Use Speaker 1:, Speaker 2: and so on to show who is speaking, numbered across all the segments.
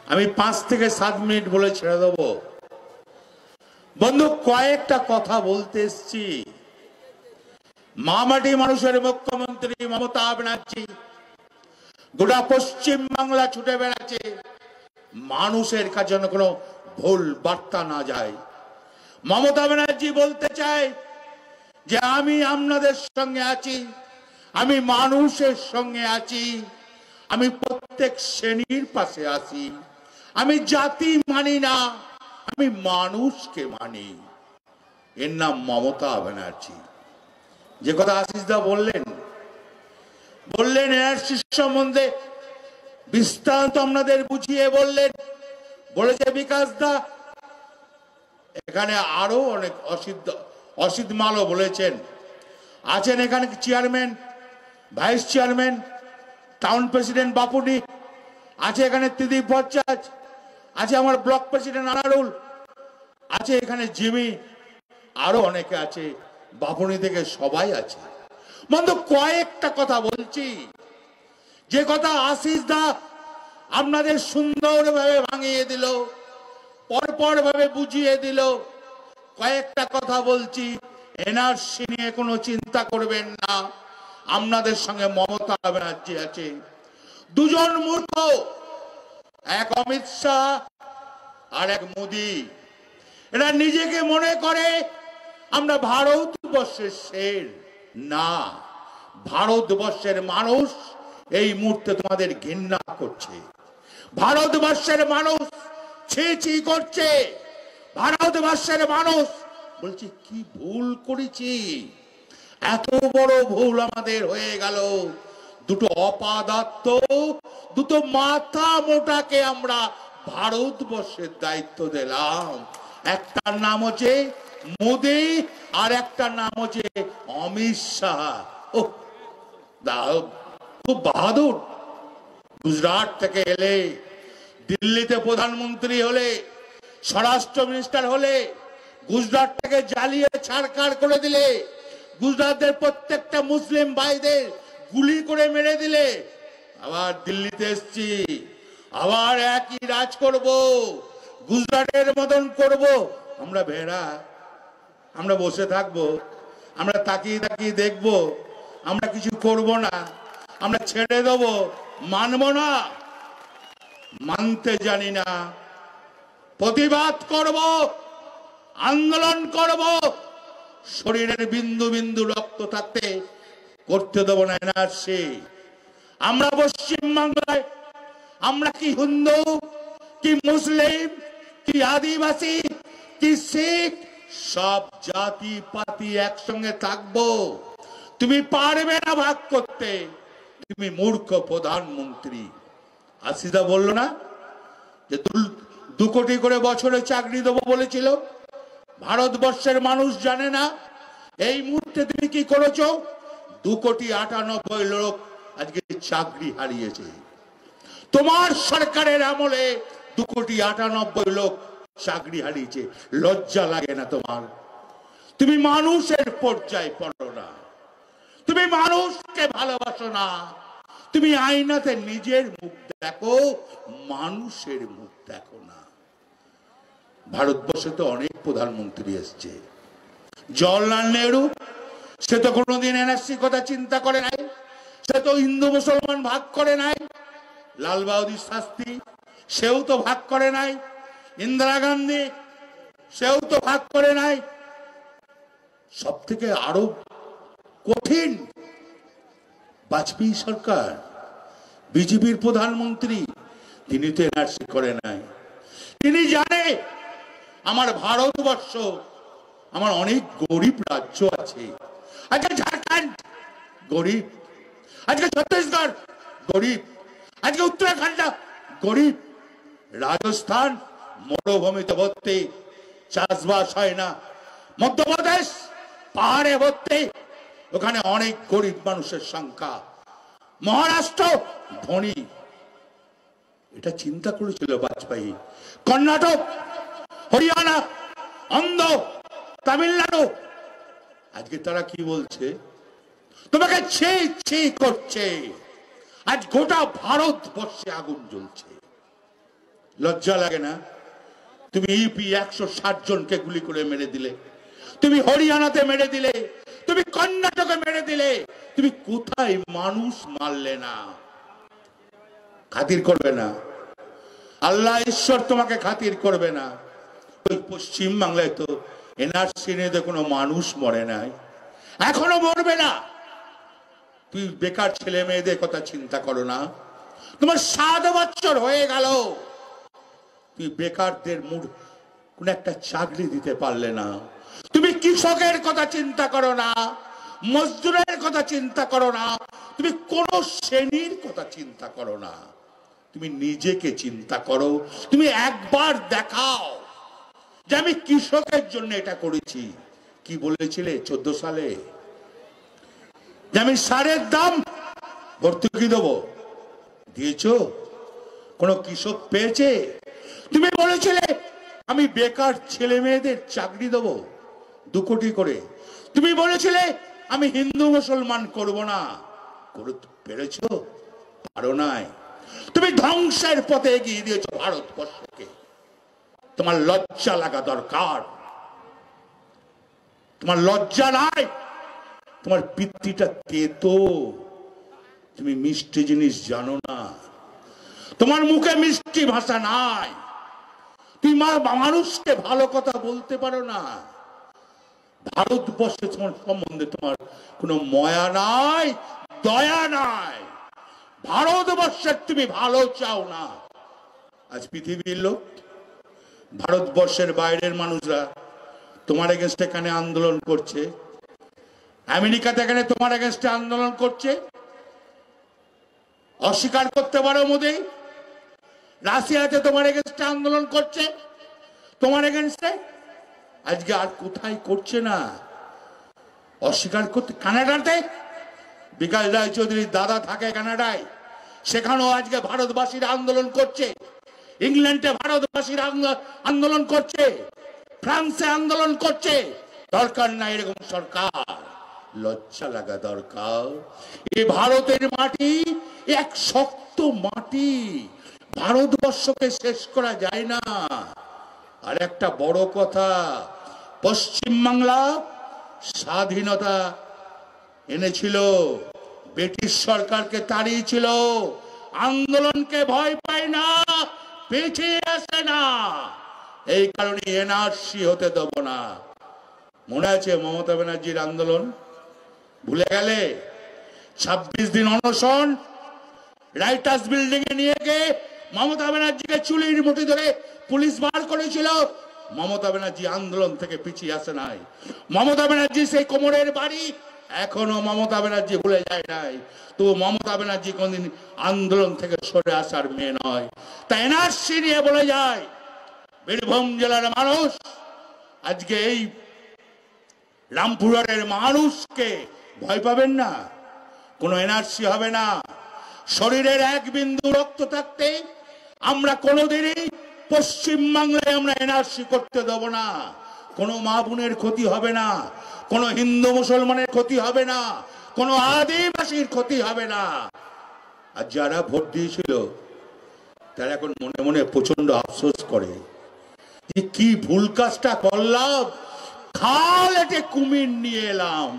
Speaker 1: আমি 5 থেকে 7 মিনিট বলে ছেড়ে দেবো। বন্ধু, কয়েকটা কথা বলতে এসছি। মামাটি মানুষের মুখ্যমন্ত্রী মমতা ব্যানার্জি গোটা পশ্চিম বাংলা ছুটে বেড়াচ্ছে, মানুষের কাছে যেন কোনো ভুল বার্তা না যায়। মমতা ব্যানার্জি বলতে চায় যে আমি আপনাদের সঙ্গে আছি, আমি মানুষের সঙ্গে আছি, আমি প্রত্যেক শ্রেণীর পাশে আছি, আমি জাতি মানি না, আমি মানুষকে মানি। এর নাম মমতা ব্যানার্জি। যে কথা আশিস দা বললেন এনআরসি সম্বন্ধে বিস্তারিত আপনাদের বুঝিয়ে বললেন, বলেছে বিকাশ দা। এখানে আরো অনেক অসিত মালও বলেছেন। আছেন এখানে chairman, vice chairman, town president বাপুনি আছে, এখানে ত্রিদীপ ভট্টাচার্য আছে, আমার ব্লক প্রেসিডেন্ট আনারুল আছে, এখানে জিমি, আরো অনেকে আছে, বাপুনি থেকে সবাই আছে। বন্ধু, কয়েকটা কথা বলছি, যে কথা আশিস দা আপনাদের সুন্দরভাবে ভাঙিয়ে দিল, পরপর ভাবে বুঝিয়ে দিল। কয়েকটা কথা বলছি, এনআরসি নিয়ে কোনো চিন্তা করবেন না, আপনাদের সঙ্গে মমতা ব্যানার্জি আছে। দুজন মূর্খ, এক অমিত শাহ আর এক মোদি। এরা নিজেকে মনে করে আমরা ভারতবর্ষের শের। না, ভারতবর্ষের মানুষ এই মুহূর্তে তোমাদের ঘৃণা করছে, ভারতবর্ষের মানুষ ছি ছি করছে, ভারতবর্ষের মানুষ বলছে কি ভুল করেছি, এত বড় ভুল আমাদের হয়ে গেল। দুটো অপদার্থ, দুটো মাথা মোটাকে আমরা ভারতবর্ষের দায়িত্ব দিলাম। একটার নাম হচ্ছে মোদি আর একটার নাম হচ্ছে অমিত শাহ। ও খুব বাহাদুর। গুজরাট থেকে এলে, দিল্লিতে প্রধানমন্ত্রী হলে, স্বরাষ্ট্র মিনিস্টার হলে, গুজরাটটাকে জ্বালিয়ে ছাড়খাড় করে দিলে, গুজরাটের প্রত্যেকটা মুসলিম ভাইদের গুলি করে মেরে দিলে, আবার দিল্লিতে এসছি, আবার একই রাজ করব, গুজরাটের মতন করব। আমরা ভেড়া, আমরা বসে থাকবো, আমরা তাকিয়ে তাকিয়ে দেখবো, আমরা কিছু করব না, আমরা ছেড়ে দেবো, মানব না, মানতে জানি না। প্রতিবাদ করব, আন্দোলন করব, শরীরের বিন্দু বিন্দু রক্ত থাকতে করতে দেবো না এনআরসি। আমরা পশ্চিম বাংলায়, আমরা কি হিন্দু, কি মুসলিম, কি আদিবাসী, কি শিখ, সব জাতি পাতি একসঙ্গে থাকবো। তুমি পারবে না ভাগ করতে, তুমি মূর্খ প্রধানমন্ত্রী। আশিদা বললো না যে 2 কোটি করে বছরে চাকরি দেবো বলেছিল, ভারতবর্ষের মানুষ জানে না। এই মুহূর্তে তুমি কি করেছো? 2,98,00,000 লোক আজকে চাকরি হারিয়েছে। তোমার সরকারের আমলে 2,98,00,000 লোক চাকরি হারিয়েছে। লজ্জা লাগে না তোমার? তুমি মানুষের পর্যায়ে পড়ো না, তুমি মানুষকে ভালোবাসো না, তুমি আয়নাতে নিজের মুখ দেখো, মানুষের মুখ দেখো না। ভারতবর্ষে তো অনেক প্রধানমন্ত্রী এসছে। জওয়াহরলাল নেহরু, সে তো কোনোদিন এনআরসি কথা চিন্তা করে নাই, সে তো হিন্দু মুসলমান ভাগ করে নাই। লাল বাহাদুর শাস্ত্রী, সেও তো ভাগ করে নাই। ইন্দিরা গান্ধী, সেও তো ভাগ করে নাই। সব থেকে আরো কঠিন বাজপেয়ী সরকার, বিজেপির প্রধানমন্ত্রী, তিনি তো এনআরসি করে নাই। তিনি জানে আমার ভারতবর্ষ, আমার অনেক গরিব রাজ্য আছে। আজকে ঝাড়খণ্ড গরিব, আজকে ছত্তিশগড় গরিব, আজকে উত্তরাখণ্ড গরিব, রাজস্থান মরুভূমিতে ভর্তি, চাষবাস হয় না, মধ্যপ্রদেশ পাহাড়ে ভর্তি, ওখানে অনেক গরিব মানুষের সংখ্যা, মহারাষ্ট্র ধনী। এটা চিন্তা করেছিল বাজপেয়ী। কর্ণাটক, হরিয়ানা, অন্ধ্র, তামিলনাড়ু, আজকে তারা কি বলছে? তোমাকে ছি ছি করছে। আজ গোটা ভারতবর্ষে আগুন জ্বলছে। লজ্জা লাগে না? তুমি ইউপি 160 জনকে গুলি করে মেরে দিলে, তুমি হরিয়ানাতে মেরে দিলে, তুমি কর্ণাটকে মেরে দিলে, তুমি কোথায় মানুষ মারলে না? খাতির করবে না, আল্লাহ ঈশ্বর তোমাকে খাতির করবে না। ওই পশ্চিম বাংলায় তো এনআরসি নিয়ে কোনো মানুষ মরে নাই, এখনো মরবে না। তুই বেকার ছেলে মেয়েদের কথা চিন্তা করো না? তোমার 7 বছর হয়ে গেল, তুই বেকারদের কোন একটা চাকরি দিতে পারলে না। তুমি কৃষকের কথা চিন্তা করো না, মজদুরের কথা চিন্তা করো না, তুমি কোন শ্রেণীর কথা চিন্তা করো না, তুমি নিজেকে চিন্তা করো। তুমি একবার দেখাও যে আমি কৃষকের জন্য এটা করেছি। কি বলেছিলে 14 সালে? যে আমি সারের দাম ভর্তুকি দেবো, দিয়েছো? কোন কৃষক পেয়েছে? তুমি বলেছিলে আমি বেকার ছেলে মেয়েদের চাকরি দেবো 2 কোটি করে। তুমি বলেছিলে আমি হিন্দু মুসলমান করব না, করে পেরেছো? পারো নাই। তুমি ধ্বংসের পথে এগিয়ে দিয়েছো ভারতবর্ষকে। তোমার লজ্জা লাগা দরকার। তোমার লজ্জা নাই? তোমার পিতৃটা তেতো, তুমি মিষ্টি জিনিস জানো না, তোমার মুখে মিষ্টি ভাষা নাই, তুমি মানুষকে ভালো কথা বলতে পারো না। ভারতবর্ষে তোমার সম্বন্ধে তোমার কোনো ময়া নাই, দয়া নাই। ভারতবর্ষের তুমি ভালো চাও না। আজ পৃথিবীর লোক, ভারতবর্ষের বাইরের মানুষরা তোমার এগেনস্টে এখানে আন্দোলন করছে, আমেরিকাতে এখানে তোমার এগেনস্টে আন্দোলন করছে। অস্বীকার করতে পারো মোদি? রাশিয়াতে তোমার এগেনস্টে আন্দোলন করছে, তোমার এগেনস্টে। আজকে আর কোথায় করছে না? অস্বীকার করতে কানাডাতে বিকাশ রায় চৌধুরীর দাদা থাকে কানাডায়, সেখানেও আজকে ভারতবাসীরা আন্দোলন করছে। ইংল্যান্ডে ভারতবাসীরা আন্দোলন করছে, ফ্রান্সে আন্দোলন করছে। দরকার নাই এরকম সরকার, লজ্জা লাগা দরকার। এই ভারতের মাটি এক শক্ত মাটি, ভারতবর্ষকে শেষ করা যায় না। আর একটা বড় কথা, পশ্চিম বাংলা স্বাধীনতা এনেছিল, ব্রিটিশ সরকারকে তাড়িয়েছিল, আন্দোলনকে ভয় পায় না, পিছিয়ে আসে না। এই কারণে এনআরসি হতে দেব না। মনে আছে মমতা ব্যানার্জির আন্দোলন? ভুলে গেলে? 26 দিন অনশন, রাইটার্স বিল্ডিং এ নিয়ে গিয়ে মমতা ব্যানার্জিকে চুলির মুঠি ধরে পুলিশ বার করেছিল। মমতা ব্যানার্জি আন্দোলন থেকে পিছিয়ে আসে নাই। মমতা ব্যানার্জি সেই কোমরের বাড়ি এখনো মমতা ব্যানার্জি ভুলে যায় নাই। তো মমতা ব্যানার্জি কোনদিন আন্দোলন থেকে সরে আসার মেয়ে নয়। তাই এনআরসি নিয়ে বলে যায় বীরভূম জেলার মানুষ, আজকে এই রামপুরহাটের মানুষকে ভয় পাবেন না, কোনো এনআরসি হবে না। শরীরের এক বিন্দু রক্ত থাকতে আমরা কোনোদিনই পশ্চিম বাংলায় আমরা এনআরসি করতে দেব না। কোনো মা বোনের ক্ষতি হবে না, কোনো হিন্দু মুসলমানের ক্ষতি হবে না, কোনো আদিবাসীর ক্ষতি হবে না। আর যারা ভোট দিয়েছিল তারা এখন মনে মনে প্রচন্ড আফসোস করে যে কি ভুল কাজটা করলাম, খাল কেটে কুমির নিয়ে এলাম,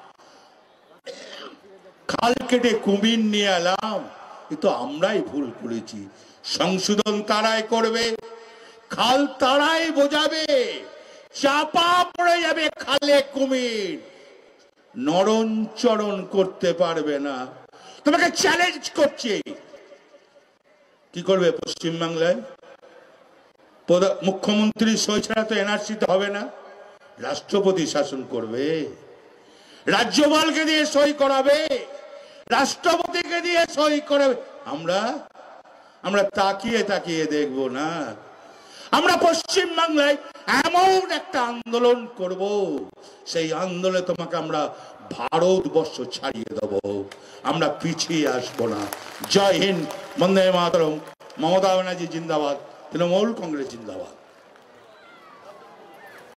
Speaker 1: খাল কেটে কুমির নিয়ে এলাম, এ তো আমরাই ভুল করেছি। সংশোধন তারাই করবে, খাল তারাই বোঝাবে, চাপা পড়ে যাবে খালে কুমির, নরম চরণ করতে পারবে না। তোমাকে চ্যালেঞ্জ করছে, কি করবে পশ্চিম বাংলায়? মুখ্যমন্ত্রী সই ছাড়া তো এনআরসি তো হবে না, রাষ্ট্রপতি শাসন করবে, রাজ্যপালকে দিয়ে সই করাবে, রাষ্ট্রপতিকে দিয়ে সই করাবে। আমরা তাকিয়ে তাকিয়ে দেখব না। আমরা পশ্চিম বাংলায় এমন একটা আন্দোলন করব, সেই আন্দোলনে তোমাকে আমরা ভারতবর্ষ ছাড়িয়ে দেব, আমরা পিছিয়ে আসবো না। জয় হিন্দ, বন্দে মাতরম। মমতা ব্যানার্জি জিন্দাবাদ, তৃণমূল কংগ্রেস জিন্দাবাদ।